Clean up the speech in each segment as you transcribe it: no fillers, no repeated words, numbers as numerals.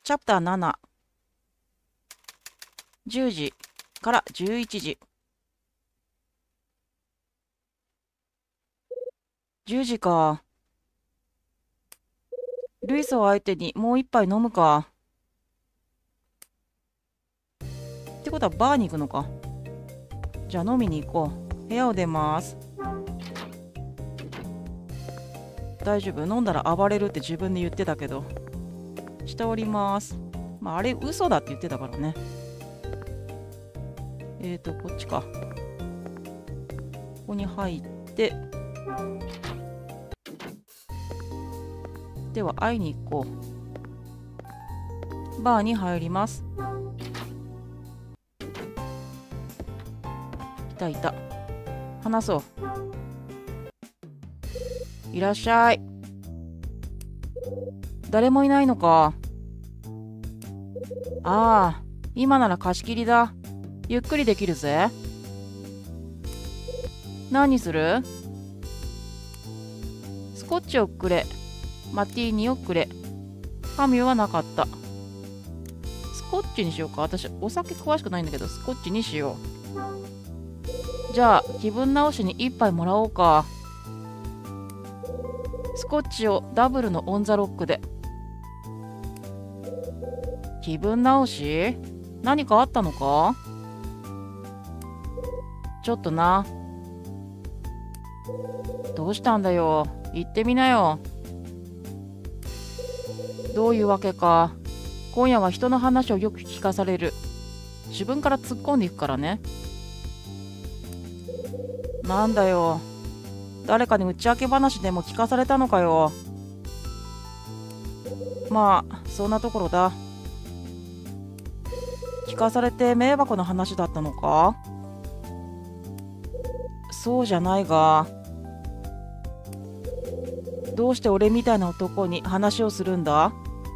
チャプター7、10時から11時。10時か。ルイスを相手にもう一杯飲むか。ってことはバーに行くのか。じゃあ飲みに行こう。部屋を出ます。大丈夫、飲んだら暴れるって自分で言ってたけど。しております。まあ、あれ嘘だって言ってたからね。こっちか。ここに入って、では会いに行こう。バーに入ります。いたいた。話そう。いらっしゃい。誰もいないのか。ああ、今なら貸し切りだ。ゆっくりできるぜ。何する？スコッチをくれ。マティーニをくれ。ハミュはなかった。スコッチにしようか。私、お酒詳しくないんだけど、スコッチにしよう。じゃあ、気分直しに一杯もらおうか。スコッチをダブルのオンザロックで。気分直し？何かあったのか？ちょっとな。どうしたんだよ。言ってみなよ。どういうわけか。今夜は人の話をよく聞かされる。自分から突っ込んでいくからね。なんだよ。誰かに打ち明け話でも聞かされたのかよ。まあ、そんなところだ。聞かされて迷惑な話だったのか？そうじゃないが。どうして俺みたいな男に話をするんだ？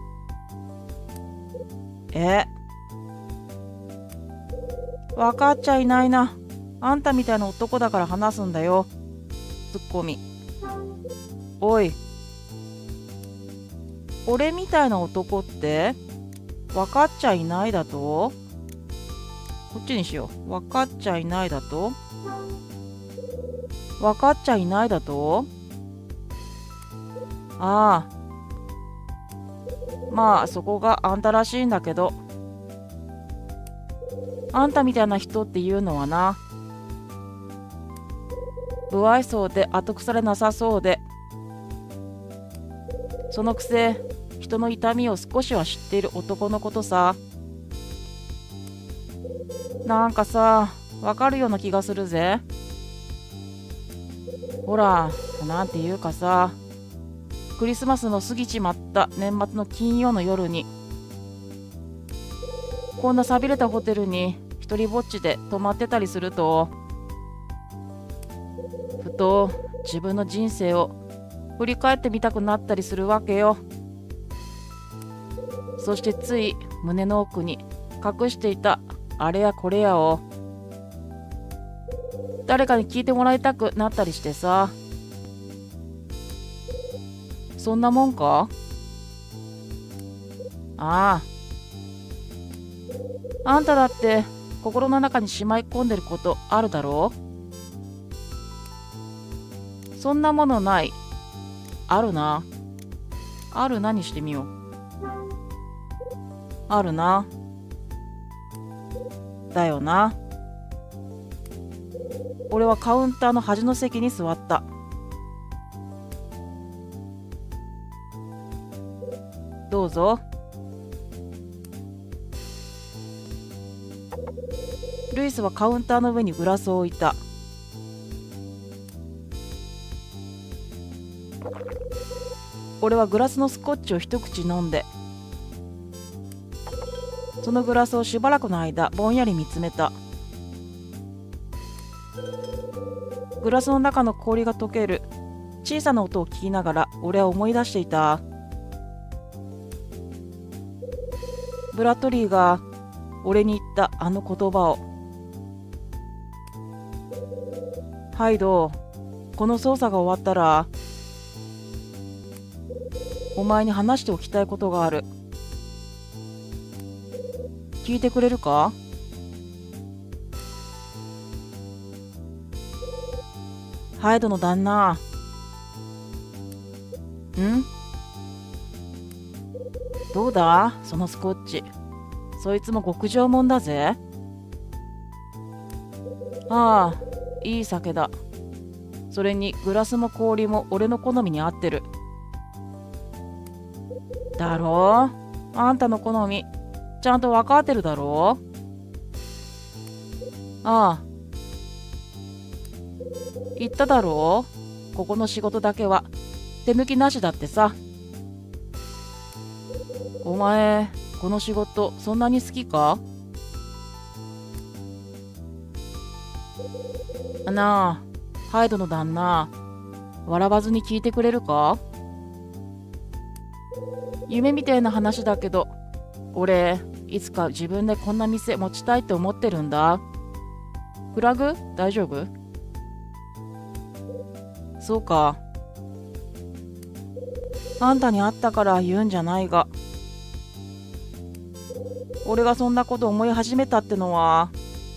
分かっちゃいないな。あんたみたいな男だから話すんだよ。ツッコミ。おい。俺みたいな男って分かっちゃいないだと？こっちにしよう。分かっちゃいないだと？分かっちゃいないだと？ああ。まあそこがあんたらしいんだけど。あんたみたいな人っていうのはな、不愛想で後腐れなさそうで、そのくせ人の痛みを少しは知っている男のことさ。なんかさ、わかるような気がするぜ。ほら、なんていうかさ、クリスマスの過ぎちまった年末の金曜の夜に、こんな寂れたホテルに一人ぼっちで泊まってたりすると、ふと自分の人生を振り返ってみたくなったりするわけよ。そしてつい胸の奥に隠していたあれやこれやを誰かに聞いてもらいたくなったりしてさ。そんなもんか？ああ。あんただって心の中にしまい込んでることあるだろう？そんなものない？あるな。あるなにしてみよう。あるな。だよな。俺はカウンターの端の席に座った。どうぞ。ルイスはカウンターの上にグラスを置いた。俺はグラスのスコッチを一口飲んで、そのグラスをしばらくの間ぼんやり見つめた。グラスの中の氷が溶ける小さな音を聞きながら俺は思い出していた。ブラッドリーが俺に言ったあの言葉を。ハイド、この捜査が終わったらお前に話しておきたいことがある。 聞いてくれるか？ハイドの旦那。どうだそのスコッチ。そいつも極上もんだぜ。ああ、いい酒だ。それにグラスも氷も俺の好みに合ってる。だろう？あんたの好みちゃんと分かってるだろう？ああ、言っただろう？ここの仕事だけは手抜きなしだってさ。お前、この仕事そんなに好きか？なあ、ハイドの旦那、笑わずに聞いてくれるか？夢みたいな話だけど、俺、いつか自分でこんな店持ちたいって思ってるんだ。フラグ？大丈夫？そうか。あんたに会ったから言うんじゃないが、俺がそんなこと思い始めたってのは、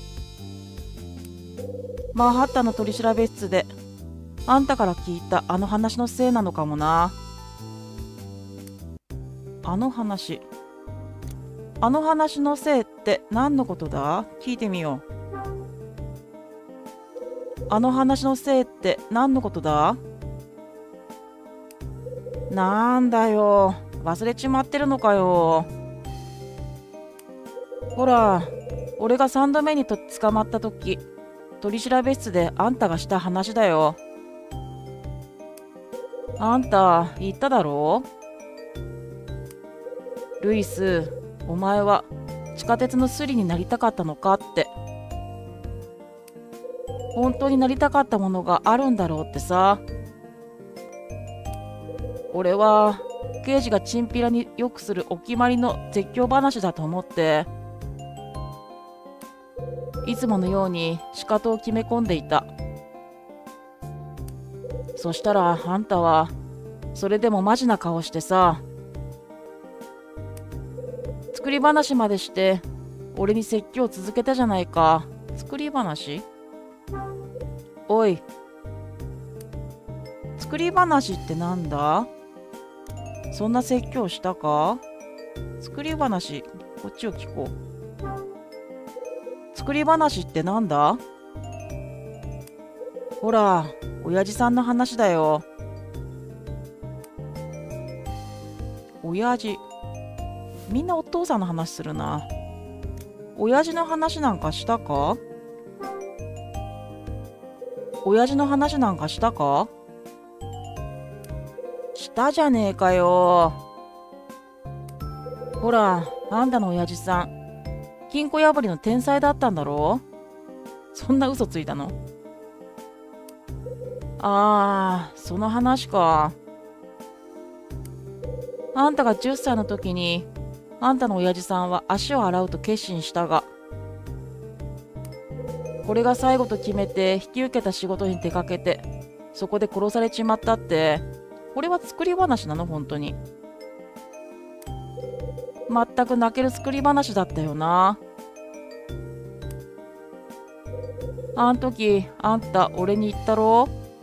マンハッタンの取調室であんたから聞いたあの話のせいなのかもな。あの話のせいって何のことだ？聞いてみよう。あの話のせいって何のことだ？なんだよ、忘れちまってるのかよ。ほら、俺が3度目に捕まった時、取調室であんたがした話だよ。あんた言っただろう？ルイス、お前は地下鉄のスリになりたかったのかって。本当になりたかったものがあるんだろうってさ。俺は刑事がチンピラによくするお決まりの絶叫話だと思って、いつものように仕方を決め込んでいた。そしたらあんたはそれでもマジな顔してさ、作り話までして俺に説教を続けたじゃないか。作り話？おい、作り話ってなんだ？そんな説教したか？作り話、こっちを聞こう。作り話ってなんだ？ほら、親父さんの話だよ。親父。みんなお父さんの話するな。親父の話なんかしたか？親父の話なんかしたか？したじゃねえかよ。ほら、あんたの親父さん、金庫破りの天才だったんだろ？そんな嘘ついたの？ああ、その話か。あんたが10歳の時に、あんたの親父さんは足を洗うと決心したが、これが最後と決めて引き受けた仕事に出かけて、そこで殺されちまったって、これは作り話なの？本当に。全く泣ける作り話だったよな。あん時あんた俺に言ったろ？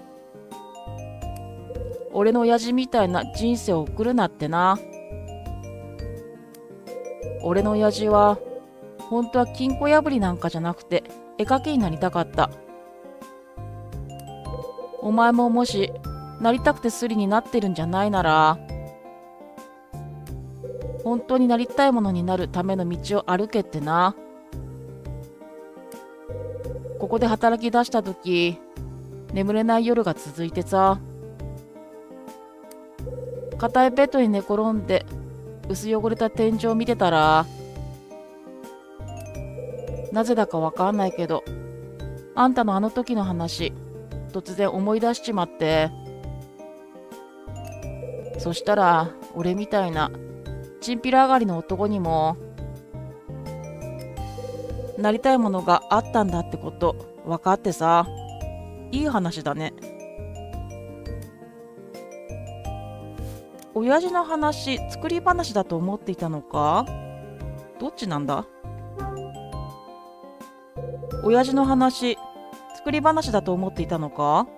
俺の親父みたいな人生を送るなってな。俺の親父は本当は金庫破りなんかじゃなくて絵描きになりたかった。お前ももしなりたくてスリになってるんじゃないなら、本当になりたいものになるための道を歩けってな。ここで働き出した時、眠れない夜が続いてさ、硬いベッドに寝転んで薄汚れた天井を見てたら、なぜだかわかんないけど、あんたのあの時の話突然思い出しちまって、そしたら俺みたいなチンピラ上がりの男にもなりたいものがあったんだってこと分かってさ。いい話だね。親父の話作り話だと思っていたのか？どっちなんだ？ 親父の話、作り話だと思っていたのか？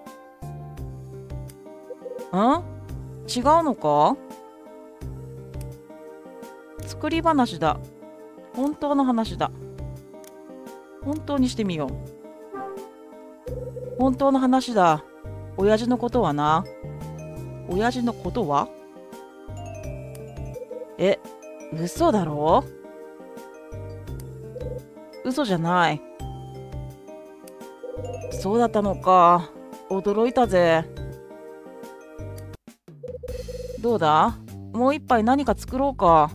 違うのか？作り話だ。本当の話だ。本当にしてみよう。本当の話だ。親父のことはな。親父のことは？嘘だろ？嘘じゃない。そうだったのか。驚いたぜ。どうだ？もう一杯何か作ろうか。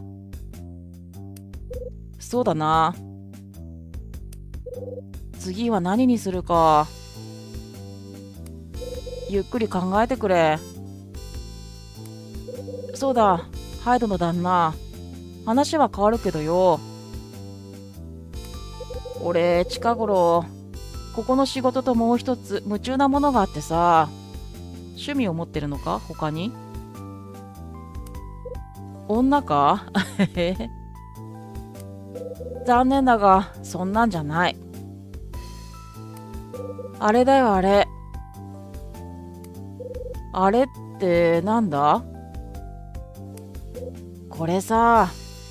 そうだな。次は何にするか。ゆっくり考えてくれ。そうだ、ハイドの旦那。話は変わるけどよ。俺、近頃、ここの仕事ともう一つ夢中なものがあってさ。趣味を持ってるのか？他に？女か？残念だが、そんなんじゃない。あれだよ、あれ。あれってなんだ？これさ。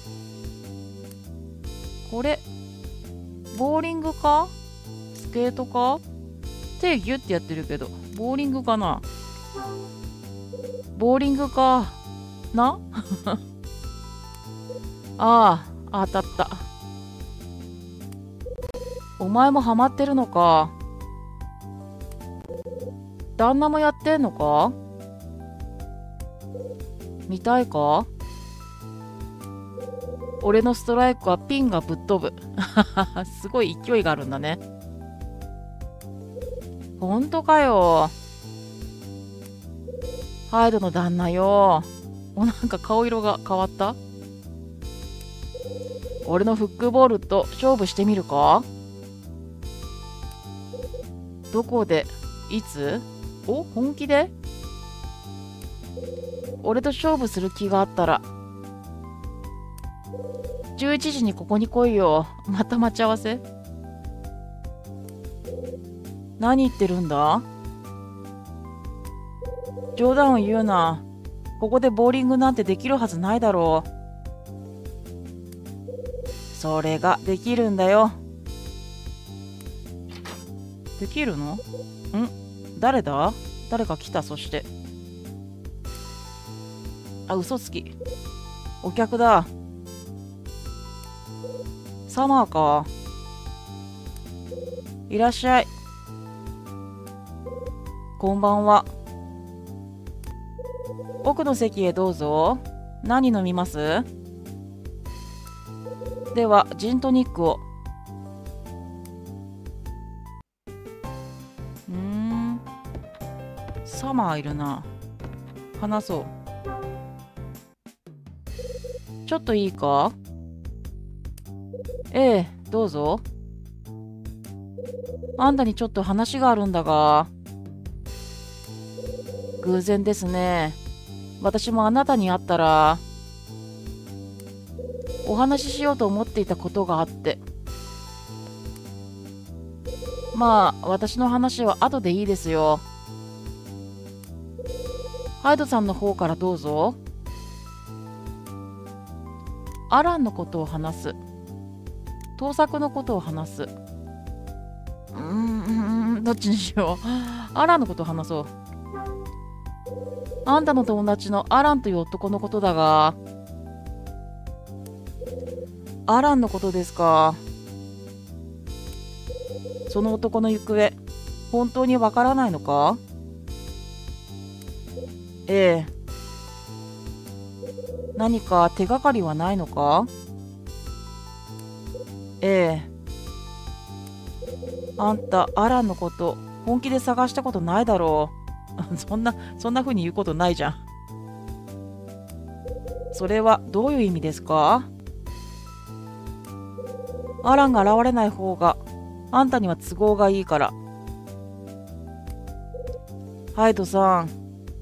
これ、ボーリングか？スケートか？手ギュッてやってるけど、ボーリングかな？ボーリングかな？ああ、当たった。お前もハマってるのか？旦那もやってんのか？見たいか？俺のストライクはピンがぶっ飛ぶ。すごい勢いがあるんだね。ほんとかよ。ハイドの旦那よ。なんか顔色が変わった？俺のフックボールと勝負してみるか？どこで？いつ？本気で？俺と勝負する気があったら11時にここに来いよ。また待ち合わせ？何言ってるんだ？冗談を言うな。ここでボーリングなんてできるはずないだろう。それができるんだよ。できるの？誰だ？誰か来た。そして嘘つき。お客だ。サマーか。いらっしゃい。こんばんは。奥の席へどうぞ。何飲みます？ではジントニックを。サマーいるな。話そう。ちょっといいか？ええ、どうぞ。あんたにちょっと話があるんだが。偶然ですね。私もあなたに会ったらお話ししようと思っていたことがあって。まあ私の話は後でいいですよ。ハイドさんの方からどうぞ。アランのことを話す。盗作のことを話す。どっちにしよう。アランのことを話そう。あんたの友達のアランという男のことだが。アランのことですか。その男の行方、本当にわからないのか？ええ。何か手がかりはないのか？ええ。あんたアランのこと本気で探したことないだろう。そんな風に言うことないじゃん。それはどういう意味ですか？アランが現れない方があんたには都合がいいから。ハイドさん、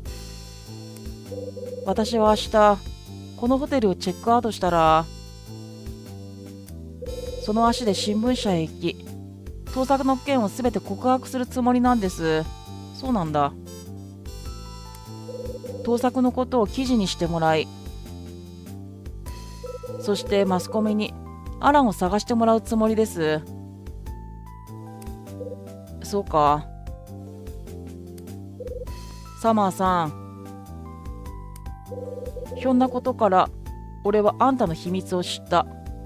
私は明日このホテルをチェックアウトしたらその足で新聞社へ行き盗作の件を全て告白するつもりなんです。そうなんだ。盗作のことを記事にしてもらい、そしてマスコミにアランを探してもらうつもりです。そうか。サマーさん、ひょんなことから俺はあんたの秘密を知った。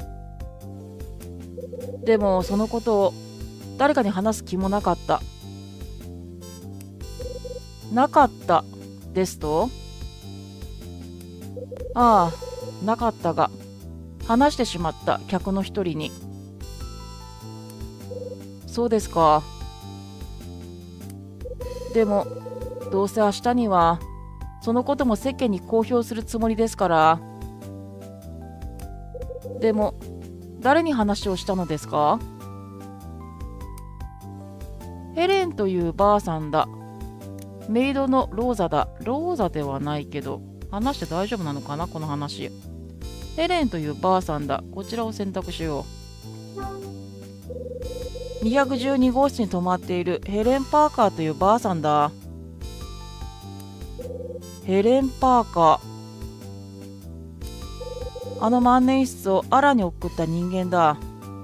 でもそのことを誰かに話す気もなかった。なかったですと？ああ、なかったが、話してしまった客の一人に。そうですか。でもどうせ明日にはそのことも世間に公表するつもりですから。でも誰に話をしたのですか？ヘレンというばあさんだ。メイドのローザだ。ローザではないけど、話して大丈夫なのかなこの話。ヘレンというばあさんだ。こちらを選択しよう。212号室に泊まっているヘレン・パーカーというばあさんだ。ヘレン・パーカー。あの万年筆をアラに送った人間だ。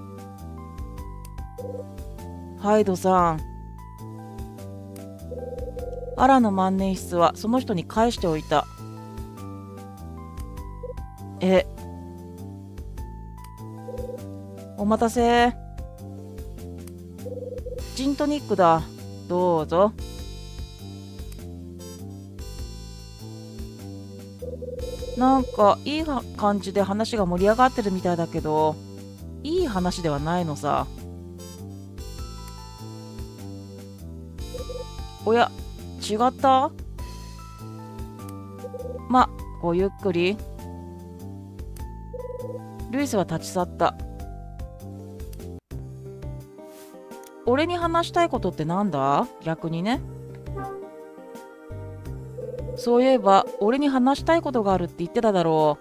ハイドさん。アラの万年筆はその人に返しておいた。お待たせ。ジントニックだ。どうぞ。なんかいい感じで話が盛り上がってるみたいだけど、いい話ではないのさ。おや、違った？ま、ごゆっくり。ルイスは立ち去った。俺に話したいことってなんだ？逆にね。そういえば俺に話したいことがあるって言ってただろ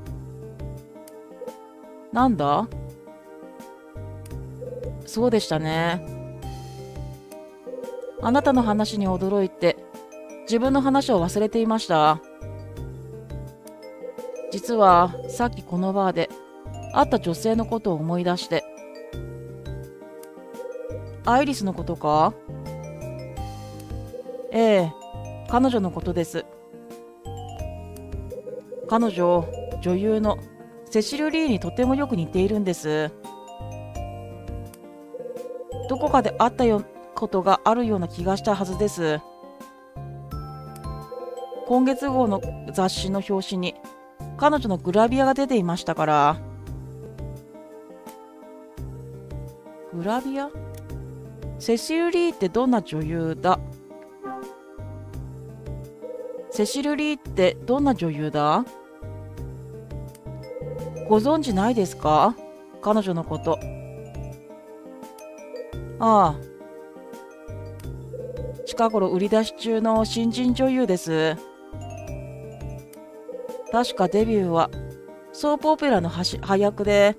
う。なんだ？そうでしたね。あなたの話に驚いて自分の話を忘れていました。実はさっきこのバーで会った女性のことを思い出して。アイリスのことか？ええ、彼女のことです。彼女、女優のセシル・リーにとてもよく似ているんです。どこかで会ったことがあるような気がしたはずです。今月号の雑誌の表紙に彼女のグラビアが出ていましたから。グラビア？セシル・リーってどんな女優だ？セシル・リーってどんな女優だ？ご存知ないですか？彼女のこと。ああ、近頃売り出し中の新人女優です。確かデビューはソープオペラの配役で、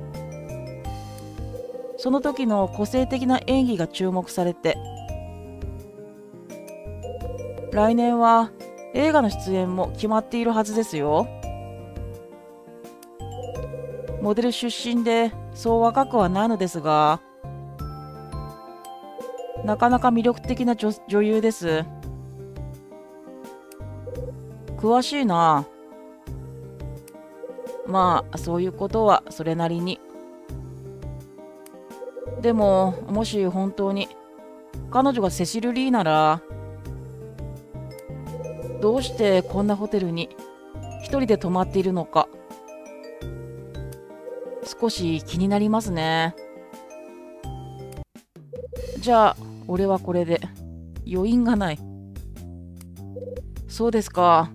その時の個性的な演技が注目されて、来年は映画の出演も決まっているはずですよ。モデル出身でそう若くはないのですが、なかなか魅力的な女優です。詳しいな。まあそういうことはそれなりに。でももし本当に彼女がセシル・リーなら、どうしてこんなホテルに一人で泊まっているのか、少し気になりますね。じゃあ俺はこれで。余韻がない。そうですか。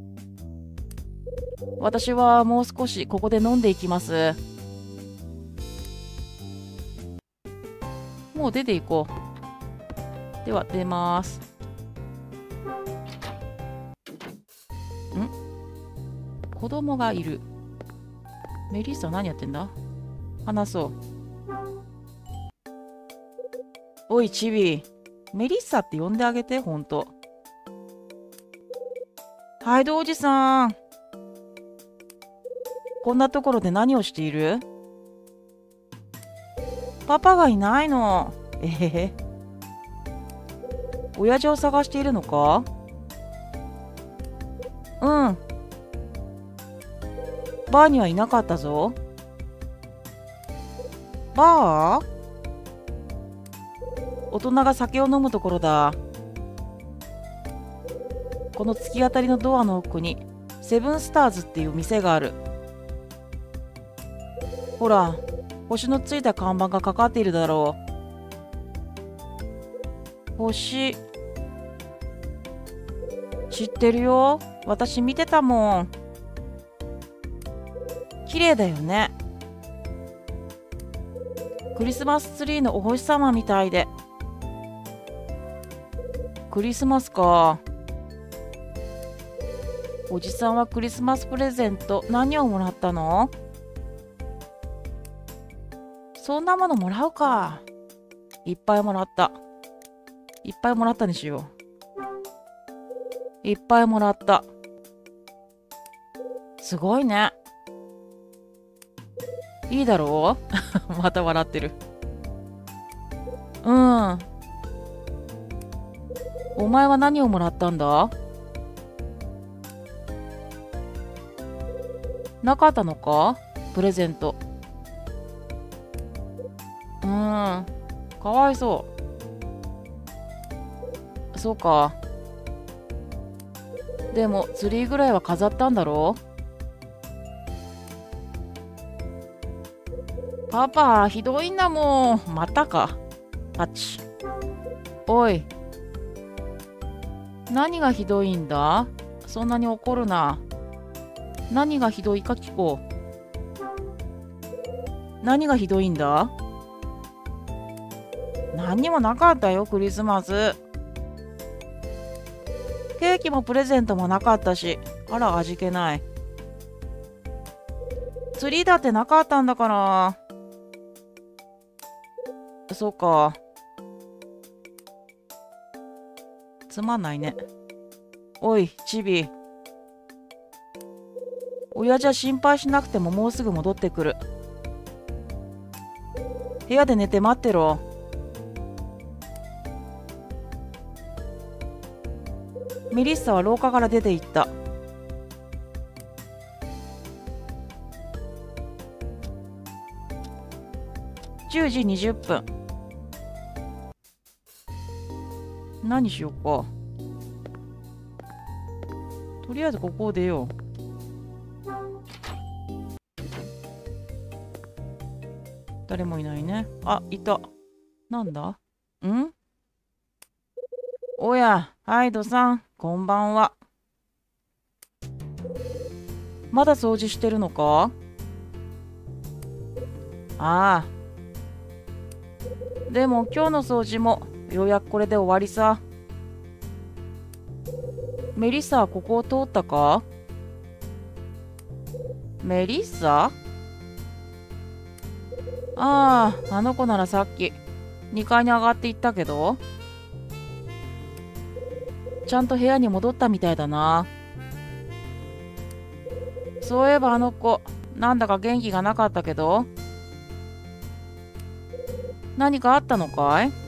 私はもう少しここで飲んでいきます。もう出ていこう。では出ます。子供がいる。メリッサ何やってんだ？話そう。 おい、チビ。メリッサって呼んであげて、ほんと。ハイドおじさん。こんなところで何をしている？パパがいないの。えへへ。親父を探しているのか？うん。バーにはいなかったぞ。バー？大人が酒を飲むところだ。この突き当たりのドアの奥にセブンスターズっていう店がある。ほら、星のついた看板がかかっているだろう。星。知ってるよ。私見てたもん。綺麗だよね。クリスマスツリーのお星様みたいで。クリスマスか。おじさんはクリスマスプレゼント何をもらったの？そんなものもらうか。いっぱいもらった。いっぱいもらったにしよう。いっぱいもらった。すごいね。いいだろうまた笑ってる。うん。お前は何をもらったんだ？なかったのか？プレゼント。かわいそう。そうか。でもツリーぐらいは飾ったんだろう？パパ、ひどいんだもん。またか。パチ。おい。何がひどいんだ？そんなに怒るな。何がひどいか聞こう。何がひどいんだ？何にもなかったよ、クリスマス。ケーキもプレゼントもなかったし、あら、味気ない。ツリーだってなかったんだから。そうか。つまんないね。おい、チビ。親父は心配しなくてももうすぐ戻ってくる。部屋で寝て待ってろ。メリッサは廊下から出て行った。10時20分。何しようか。とりあえずここを出よう。誰もいないね。あ、いた。なんだ？ん？おや、ハイドさん、こんばんは。まだ掃除してるのか？ああ。でも今日の掃除もようやくこれで終わりさ。メリッサはここを通ったか？メリッサ？ああ、あの子ならさっき2階に上がっていったけど、ちゃんと部屋に戻ったみたいだな。そういえばあの子、なんだか元気がなかったけど、何かあったのかい？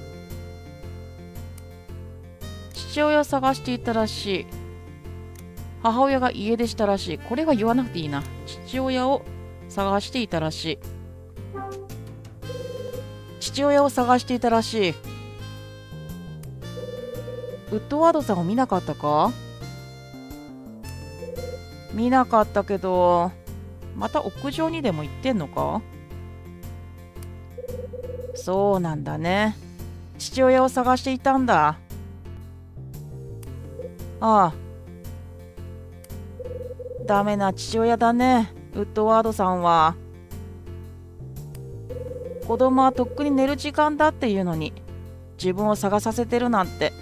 父親を探していたらしい。母親が家出したらしい。これは言わなくていいな。父親を探していたらしい。父親を探していたらしい。ウッドワードさんを見なかったか？見なかったけど、また屋上にでも行ってんのか？そうなんだね。父親を探していたんだ。ああ。ダメな父親だね、ウッドワードさんは。子供はとっくに寝る時間だっていうのに、自分を探させてるなんて。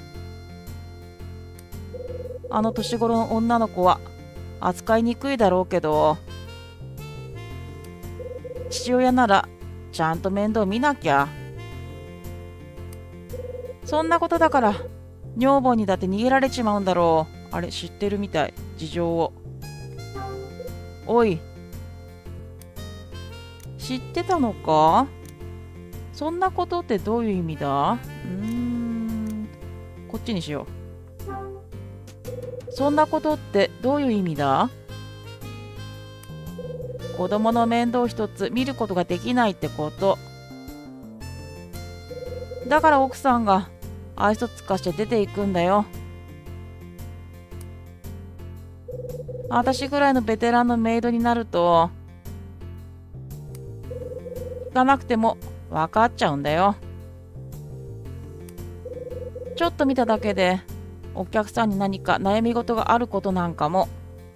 あの年頃の女の子は扱いにくいだろうけど、父親ならちゃんと面倒見なきゃ。 そんなことだから女房にだって逃げられちまうんだろう。あれ知ってるみたい、事情を。おい、知ってたのか？そんなことってどういう意味だ？こっちにしよう。そんなことってどういう意味だ？子供の面倒一つ見ることができないってこと。だから奥さんが愛想つかして出ていくんだよ。私ぐらいのベテランのメイドになると聞かなくても分かっちゃうんだよ。ちょっと見ただけでお客さんに何か悩み事があることなんかも。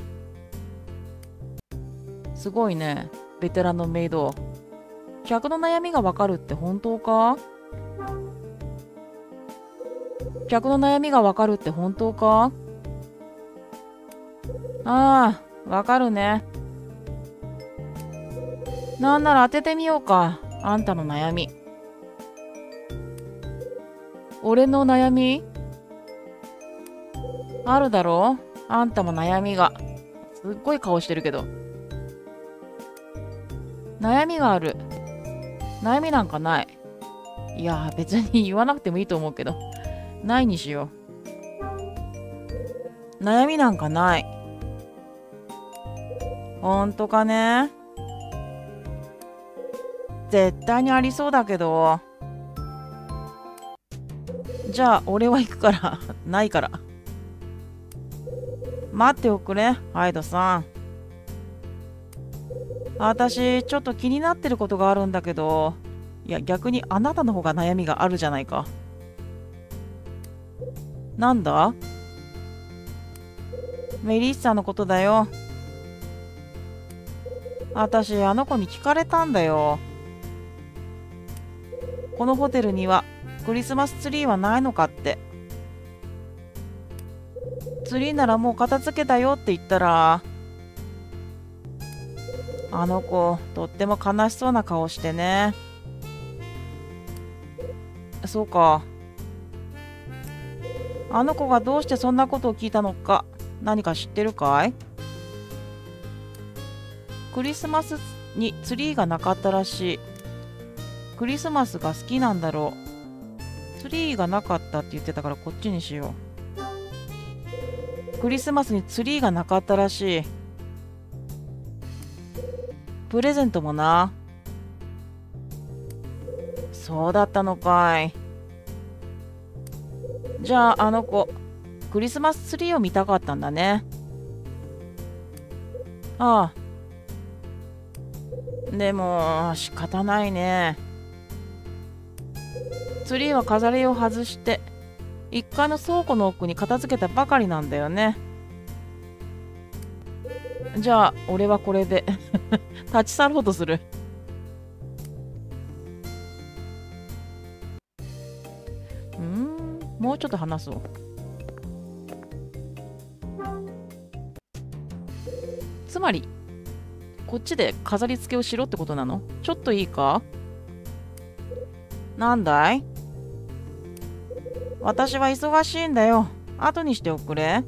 すごいね、ベテランのメイド。客の悩みが分かるって本当か？客の悩みが分かるって本当か？ああ、分かるね。なんなら当ててみようか、あんたの悩み。俺の悩みあるだろう？あんたも悩みが。すっごい顔してるけど。悩みがある。悩みなんかない。いや、別に言わなくてもいいと思うけど。ないにしよう。悩みなんかない。ほんとかね？絶対にありそうだけど。じゃあ、俺は行くから。ないから。待っておくれ、ハイドさん。私、ちょっと気になってることがあるんだけど。いや、逆にあなたの方が悩みがあるじゃないか。なんだ？メリッサのことだよ。私、あの子に聞かれたんだよ。このホテルにはクリスマスツリーはないのかって。ツリーならもう片付けたよって言ったら、あの子、とっても悲しそうな顔してね。そうか。あの子がどうしてそんなことを聞いたのか、何か知ってるかい？クリスマスにツリーがなかったらしい。クリスマスが好きなんだろう。ツリーがなかったって言ってたからこっちにしよう。クリスマスにツリーがなかったらしい。プレゼントもな。そうだったのかい。じゃああの子、クリスマスツリーを見たかったんだね。ああ。でも仕方ないね。ツリーは飾りを外して1階の倉庫の奥に片付けたばかりなんだよね。じゃあ俺はこれで立ち去ろうとする。もうちょっと話そう。つまりこっちで飾り付けをしろってことなの？ちょっといいか？なんだい？私は忙しいんだよ。後にしておくれ。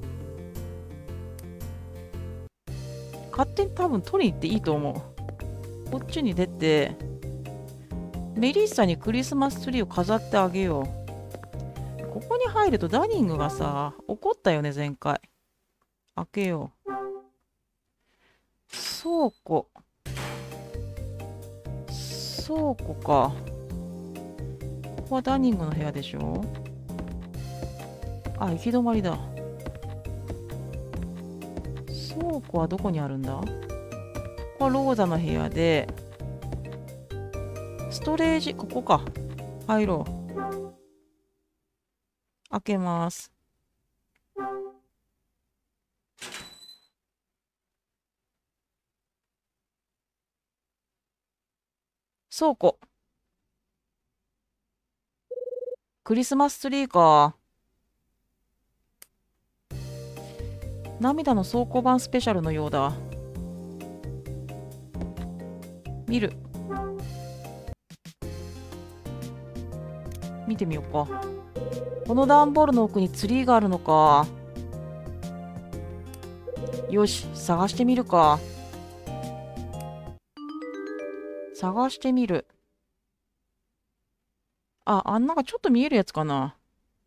勝手に多分取りに行っていいと思う。こっちに出てメリッサにクリスマスツリーを飾ってあげよう。ここに入るとダニングがさ、怒ったよね、前回。開けよう。倉庫。倉庫か。ここはダニングの部屋でしょ。あ、行き止まりだ。倉庫はどこにあるんだ？ここはローザの部屋で、ストレージ、ここか。入ろう。開けます。倉庫。クリスマスツリーか。涙の倉庫版スペシャルのようだ。見る。見てみようか。 この段ボールの奥にツリーがあるのか。よし、探してみるか。探してみる。あんなんかちょっと見えるやつかな。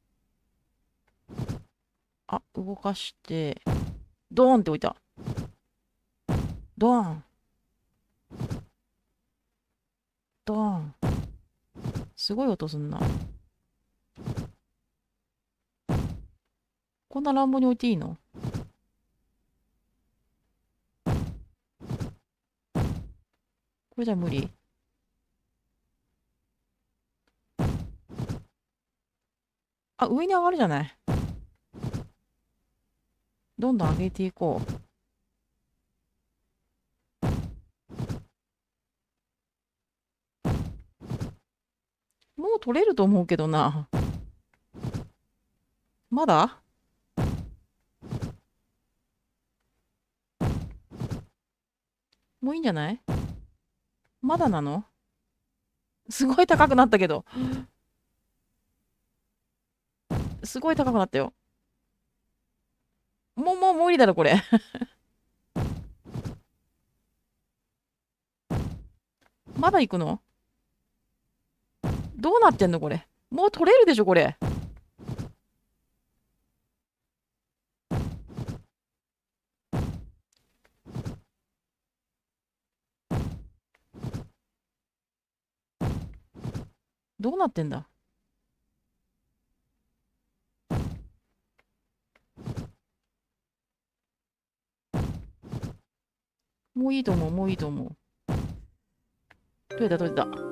動かして、ドーンって置いた。ドーン、ドーン。すごい音すんな。こんな乱暴に置いていいの？これじゃ無理？上に上がるじゃない。どんどん上げていこう。もう取れると思うけどな。まだ？もういいんじゃない？まだなの？すごい高くなったけど。すごい高くなったよ。もう無理だろ、これ。まだ行くの？どうなってんのこれ。もう取れるでしょ、これ。どうなってんだ？もういいと思う、もういいと思う。取れた、取れた。